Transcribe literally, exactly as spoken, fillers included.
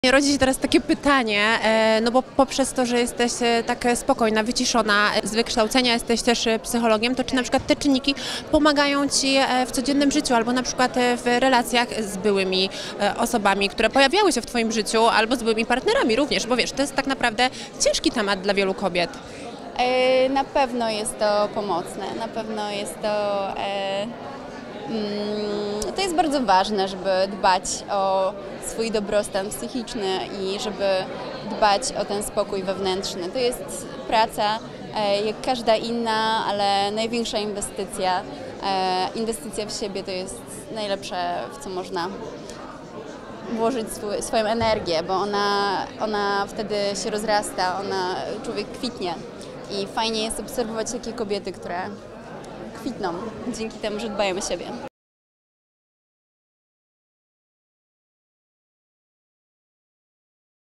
Rodzi się teraz takie pytanie, no bo poprzez to, że jesteś tak spokojna, wyciszona, z wykształcenia jesteś też psychologiem, to czy na przykład te czynniki pomagają Ci w codziennym życiu albo na przykład w relacjach z byłymi osobami, które pojawiały się w Twoim życiu, albo z byłymi partnerami również, bo wiesz, to jest tak naprawdę ciężki temat dla wielu kobiet. Na pewno jest to pomocne, na pewno jest to... To jest bardzo ważne, żeby dbać o swój dobrostan psychiczny i żeby dbać o ten spokój wewnętrzny. To jest praca jak każda inna, ale największa inwestycja. Inwestycja w siebie to jest najlepsze, w co można włożyć swój, swoją energię, bo ona, ona wtedy się rozrasta, ona, człowiek kwitnie. I fajnie jest obserwować takie kobiety, które kwitną dzięki temu, że dbają o siebie.